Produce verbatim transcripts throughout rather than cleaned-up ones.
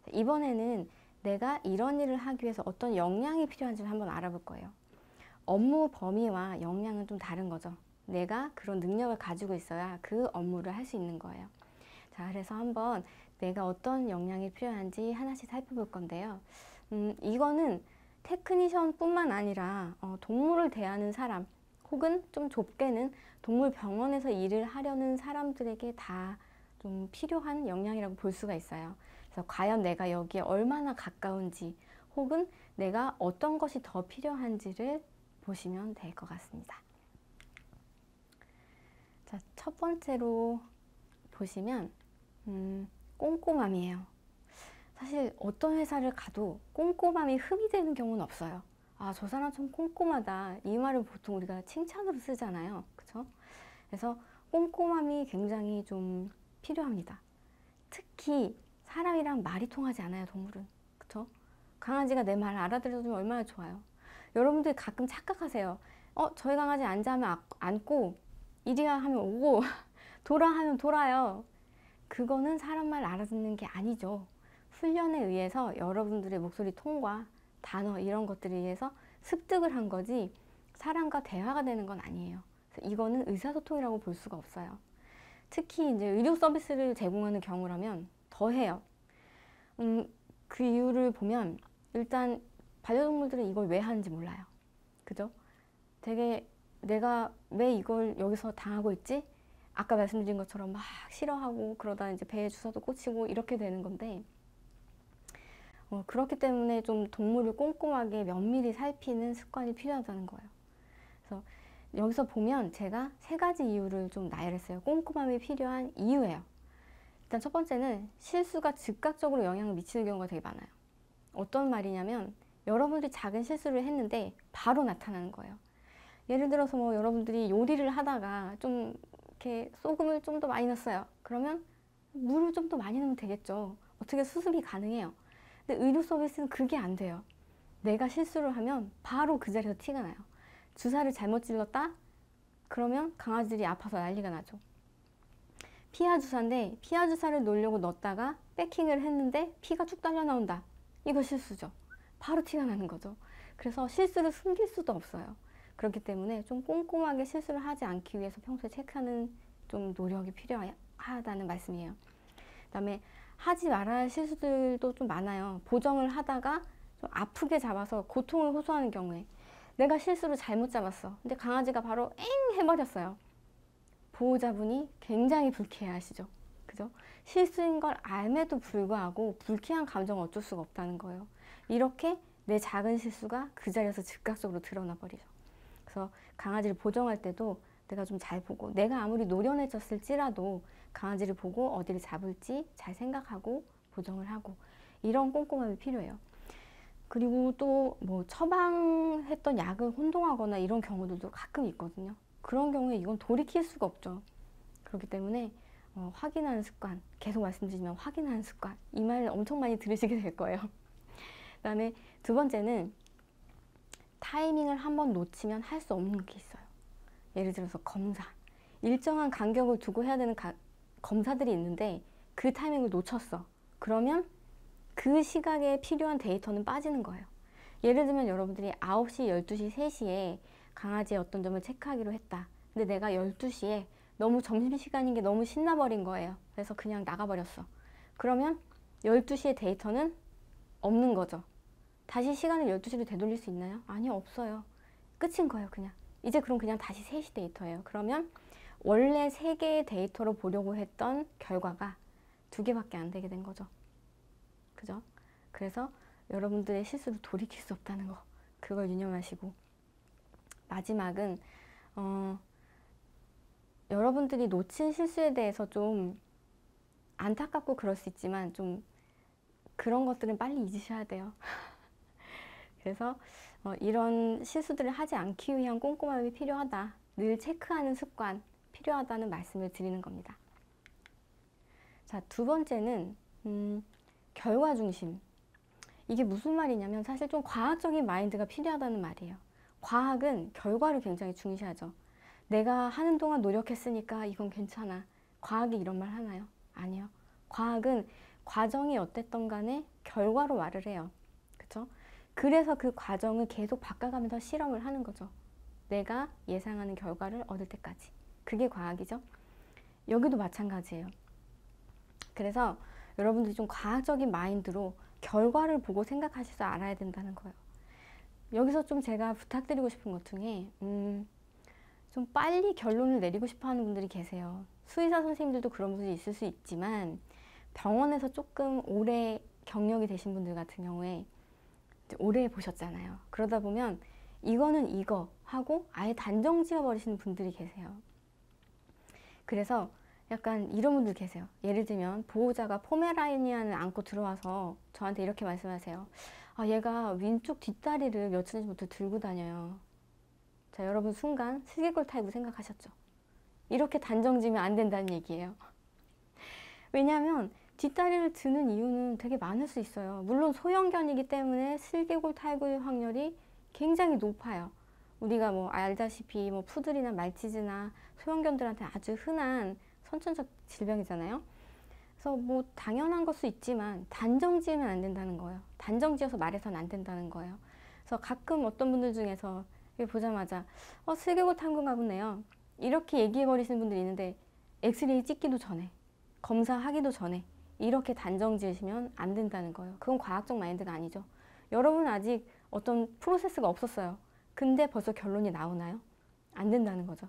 이번에는 내가 이런 일을 하기 위해서 어떤 역량이 필요한지를 한번 알아볼 거예요. 업무 범위와 역량은 좀 다른 거죠. 내가 그런 능력을 가지고 있어야 그 업무를 할 수 있는 거예요. 자, 그래서 한번 내가 어떤 역량이 필요한지 하나씩 살펴볼 건데요. 음, 이거는 테크니션 뿐만 아니라 어, 동물을 대하는 사람, 혹은 좀 좁게는 동물 병원에서 일을 하려는 사람들에게 다 좀 필요한 역량이라고 볼 수가 있어요. 그래서 과연 내가 여기에 얼마나 가까운지, 혹은 내가 어떤 것이 더 필요한지를 보시면 될 것 같습니다. 자, 첫 번째로 보시면 음, 꼼꼼함이에요. 사실 어떤 회사를 가도 꼼꼼함이 흠이 되는 경우는 없어요. 아, 저 사람 좀 꼼꼼하다. 이 말을 보통 우리가 칭찬으로 쓰잖아요. 그쵸? 그래서 꼼꼼함이 굉장히 좀 필요합니다. 특히 사람이랑 말이 통하지 않아요, 동물은. 그쵸? 강아지가 내 말 알아들어주면 얼마나 좋아요. 여러분들 가끔 착각하세요. 어, 저희 강아지 앉아 하면 앉고, 이리야 하면 오고, 돌아 하면 돌아요. 그거는 사람 말 알아듣는 게 아니죠. 훈련에 의해서 여러분들의 목소리 톤과 단어 이런 것들에 의해서 습득을 한 거지 사람과 대화가 되는 건 아니에요. 그래서 이거는 의사소통이라고 볼 수가 없어요. 특히 이제 의료 서비스를 제공하는 경우라면 더해요. 음, 그 이유를 보면 일단 반려동물들은 이걸 왜 하는지 몰라요. 그죠? 되게 내가 왜 이걸 여기서 당하고 있지? 아까 말씀드린 것처럼 막 싫어하고 그러다 이제 배에 주사도 꽂히고 이렇게 되는 건데, 어, 그렇기 때문에 좀 동물을 꼼꼼하게 면밀히 살피는 습관이 필요하다는 거예요. 그래서 여기서 보면 제가 세 가지 이유를 좀 나열했어요. 꼼꼼함이 필요한 이유예요. 일단 첫 번째는 실수가 즉각적으로 영향을 미치는 경우가 되게 많아요. 어떤 말이냐면 여러분들이 작은 실수를 했는데 바로 나타나는 거예요. 예를 들어서 뭐 여러분들이 요리를 하다가 좀 이렇게 소금을 좀 더 많이 넣었어요. 그러면 물을 좀 더 많이 넣으면 되겠죠. 어떻게 수습이 가능해요. 근데 의료 서비스는 그게 안 돼요. 내가 실수를 하면 바로 그 자리에서 티가 나요. 주사를 잘못 찔렀다? 그러면 강아지들이 아파서 난리가 나죠. 피하 주사인데 피하 주사를 놓으려고 넣었다가 패킹을 했는데 피가 쭉 딸려 나온다. 이거 실수죠. 바로 티가 나는 거죠. 그래서 실수를 숨길 수도 없어요. 그렇기 때문에 좀 꼼꼼하게 실수를 하지 않기 위해서 평소에 체크하는 좀 노력이 필요하다는 말씀이에요. 그 다음에 하지 말아야 할 실수들도 좀 많아요. 보정을 하다가 좀 아프게 잡아서 고통을 호소하는 경우에 내가 실수를 잘못 잡았어. 근데 강아지가 바로 엥 해버렸어요. 보호자분이 굉장히 불쾌해하시죠. 그죠? 실수인 걸 알매도 불구하고 불쾌한 감정은 어쩔 수가 없다는 거예요. 이렇게 내 작은 실수가 그 자리에서 즉각적으로 드러나 버리죠. 그래서 강아지를 보정할 때도 내가 좀 잘 보고, 내가 아무리 노련해졌을지라도 강아지를 보고 어디를 잡을지 잘 생각하고 보정을 하고, 이런 꼼꼼함이 필요해요. 그리고 또 뭐 처방했던 약을 혼동하거나 이런 경우들도 가끔 있거든요. 그런 경우에 이건 돌이킬 수가 없죠. 그렇기 때문에 어, 확인하는 습관, 계속 말씀드리지만 확인하는 습관, 이 말 엄청 많이 들으시게 될 거예요. 그 다음에 두 번째는 타이밍을 한번 놓치면 할 수 없는 게 있어요. 예를 들어서 검사, 일정한 간격을 두고 해야 되는 가, 검사들이 있는데 그 타이밍을 놓쳤어. 그러면 그 시각에 필요한 데이터는 빠지는 거예요. 예를 들면 여러분들이 아홉 시, 열두 시, 세 시에 강아지의 어떤 점을 체크하기로 했다. 근데 내가 열두 시에 너무 점심시간인 게 너무 신나버린 거예요. 그래서 그냥 나가버렸어. 그러면 열두 시의 데이터는 없는 거죠. 다시 시간을 열두 시로 되돌릴 수 있나요? 아니요, 없어요. 끝인 거예요, 그냥. 이제 그럼 그냥 다시 세 시 데이터예요. 그러면 원래 세 개의 데이터로 보려고 했던 결과가 두 개밖에 안 되게 된 거죠. 그죠? 그래서 여러분들의 실수를 돌이킬 수 없다는 거, 그걸 유념하시고, 마지막은 어, 여러분들이 놓친 실수에 대해서 좀 안타깝고 그럴 수 있지만 좀 그런 것들은 빨리 잊으셔야 돼요. 그래서 어, 이런 실수들을 하지 않기 위한 꼼꼼함이 필요하다. 늘 체크하는 습관 필요하다는 말씀을 드리는 겁니다. 자, 두 번째는 음, 결과 중심. 이게 무슨 말이냐면 사실 좀 과학적인 마인드가 필요하다는 말이에요. 과학은 결과를 굉장히 중시하죠. 내가 하는 동안 노력했으니까 이건 괜찮아. 과학이 이런 말 하나요? 아니요. 과학은 과정이 어땠던 간에 결과로 말을 해요. 그쵸? 그래서 그 과정을 계속 바꿔가면서 실험을 하는 거죠. 내가 예상하는 결과를 얻을 때까지. 그게 과학이죠. 여기도 마찬가지예요. 그래서 여러분들이 좀 과학적인 마인드로 결과를 보고 생각하실 줄 알아야 된다는 거예요. 여기서 좀 제가 부탁드리고 싶은 것 중에 음, 좀 빨리 결론을 내리고 싶어 하는 분들이 계세요. 수의사 선생님들도 그런 분이 있을 수 있지만 병원에서 조금 오래 경력이 되신 분들 같은 경우에 오래 보셨잖아요. 그러다 보면 이거는 이거 하고 아예 단정 지어 버리시는 분들이 계세요. 그래서 약간 이런 분들 계세요. 예를 들면 보호자가 포메라니안을 안고 들어와서 저한테 이렇게 말씀하세요. 아, 얘가 왼쪽 뒷다리를 며칠 전부터 들고 다녀요. 자, 여러분 순간 슬개골 타입을 생각하셨죠? 이렇게 단정 지면 안 된다는 얘기예요. 왜냐하면 뒷다리를 드는 이유는 되게 많을 수 있어요. 물론 소형견이기 때문에 슬개골 탈구의 확률이 굉장히 높아요. 우리가 뭐 알다시피 뭐 푸들이나 말티즈나 소형견들한테 아주 흔한 선천적 질병이잖아요. 그래서 뭐 당연한 걸 수 있지만 단정 지으면 안 된다는 거예요. 단정 지어서 말해서는 안 된다는 거예요. 그래서 가끔 어떤 분들 중에서 보자마자 어 슬개골 탈구인가 보네요. 이렇게 얘기해 버리시는 분들이 있는데 엑스레이 찍기도 전에 검사하기도 전에 이렇게 단정 지으시면 안 된다는 거예요. 그건 과학적 마인드가 아니죠. 여러분 아직 어떤 프로세스가 없었어요. 근데 벌써 결론이 나오나요? 안 된다는 거죠.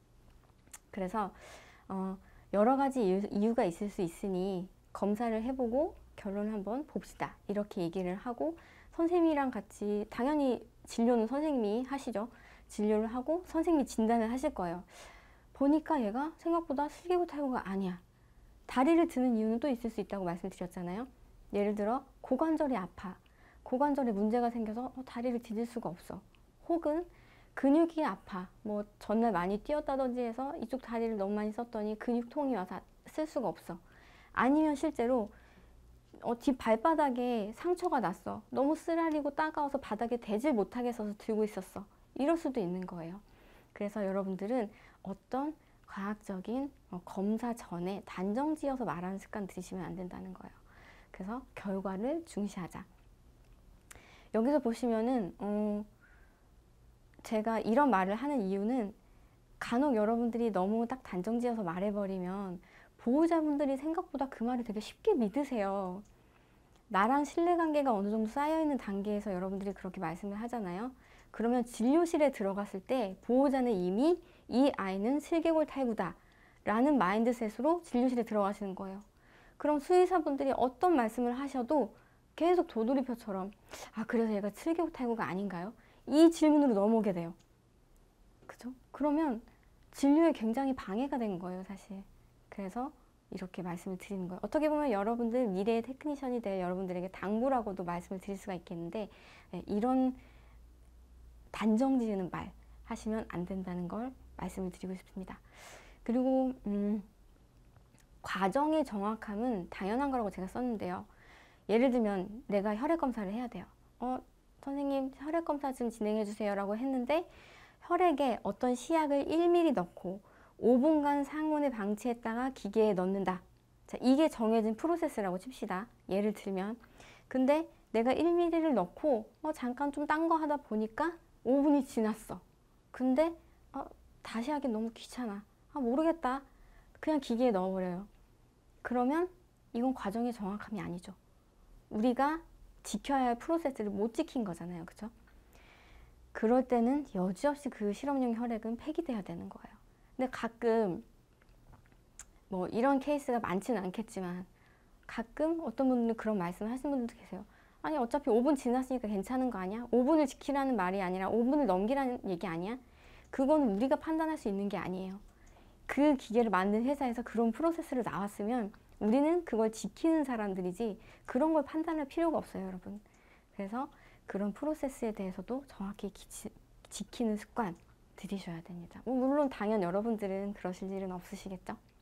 그래서 어, 여러 가지 이유, 이유가 있을 수 있으니 검사를 해보고 결론을 한번 봅시다. 이렇게 얘기를 하고 선생님이랑 같이 당연히 진료는 선생님이 하시죠. 진료를 하고 선생님이 진단을 하실 거예요. 보니까 얘가 생각보다 슬개골 탈구가 아니야. 다리를 드는 이유는 또 있을 수 있다고 말씀드렸잖아요. 예를 들어 고관절이 아파. 고관절에 문제가 생겨서 어, 다리를 디딜 수가 없어. 혹은 근육이 아파. 뭐 전날 많이 뛰었다든지 해서 이쪽 다리를 너무 많이 썼더니 근육통이 와서 쓸 수가 없어. 아니면 실제로 어, 뒷 발바닥에 상처가 났어. 너무 쓰라리고 따가워서 바닥에 대질 못하게 서서 들고 있었어. 이럴 수도 있는 거예요. 그래서 여러분들은 어떤 과학적인 어, 검사 전에 단정 지어서 말하는 습관 들이시면 안 된다는 거예요. 그래서 결과를 중시하자. 여기서 보시면은 어, 제가 이런 말을 하는 이유는 간혹 여러분들이 너무 딱 단정 지어서 말해버리면 보호자분들이 생각보다 그 말을 되게 쉽게 믿으세요. 나랑 신뢰관계가 어느 정도 쌓여있는 단계에서 여러분들이 그렇게 말씀을 하잖아요. 그러면 진료실에 들어갔을 때 보호자는 이미 이 아이는 슬개골 탈구다 라는 마인드셋으로 진료실에 들어가시는 거예요. 그럼 수의사분들이 어떤 말씀을 하셔도 계속 도돌이표처럼 아 그래서 얘가 슬개골 탈구가 아닌가요? 이 질문으로 넘어오게 돼요. 그죠? 그러면 진료에 굉장히 방해가 된 거예요, 사실. 그래서 이렇게 말씀을 드리는 거예요. 어떻게 보면 여러분들 미래의 테크니션이 될 여러분들에게 당부라고도 말씀을 드릴 수가 있겠는데 네, 이런 단정 지으는 말 하시면 안 된다는 걸 말씀을 드리고 싶습니다. 그리고 음, 과정의 정확함은 당연한 거라고 제가 썼는데요. 예를 들면 내가 혈액 검사를 해야 돼요. 어, 선생님 혈액 검사 좀 진행해 주세요 라고 했는데 혈액에 어떤 시약을 일 밀리리터 넣고 오 분간 상온에 방치했다가 기계에 넣는다. 자, 이게 정해진 프로세스라고 칩시다. 예를 들면 근데 내가 일 밀리리터를 넣고 어, 잠깐 좀 딴 거 하다 보니까 오 분이 지났어. 근데 어, 다시 하기 너무 귀찮아. 아, 모르겠다. 그냥 기계에 넣어버려요. 그러면 이건 과정의 정확함이 아니죠. 우리가 지켜야 할 프로세스를 못 지킨 거잖아요. 그죠? 그럴 때는 여지없이 그 실험용 혈액은 폐기돼야 되는 거예요. 근데 가끔 뭐 이런 케이스가 많지는 않겠지만 가끔 어떤 분들은 그런 말씀을 하시는 분들도 계세요. 아니 어차피 오 분 지났으니까 괜찮은 거 아니야? 오 분을 지키라는 말이 아니라 오 분을 넘기라는 얘기 아니야? 그건 우리가 판단할 수 있는 게 아니에요. 그 기계를 만든 회사에서 그런 프로세스를 나왔으면 우리는 그걸 지키는 사람들이지 그런 걸 판단할 필요가 없어요, 여러분. 그래서 그런 프로세스에 대해서도 정확히 기치, 지키는 습관 들이셔야 됩니다. 뭐 물론 당연 여러분들은 그러실 일은 없으시겠죠?